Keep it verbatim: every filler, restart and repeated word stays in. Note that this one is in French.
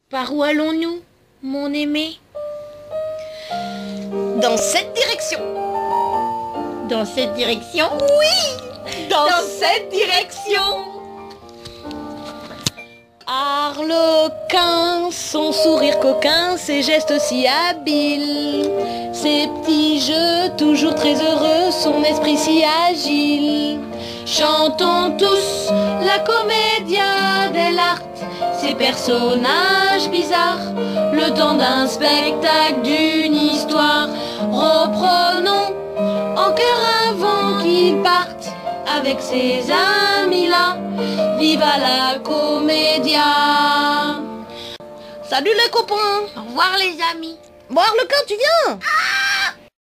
Par où allons-nous, mon aimé? Dans cette direction. Dans cette direction? Oui, dans, dans cette direction. Arlequin, son sourire coquin, ses gestes si habiles, ses petits jeux toujours très heureux, son esprit si agile. Chantons tous la commedia dell'arte, ces personnages bizarres, le temps d'un spectacle, d'une histoire. Reprenons en chœur avant qu'ils partent avec ses amis-là. Viva la commedia. Salut les copains. Au revoir les amis. Bon, Arlequin, tu viens?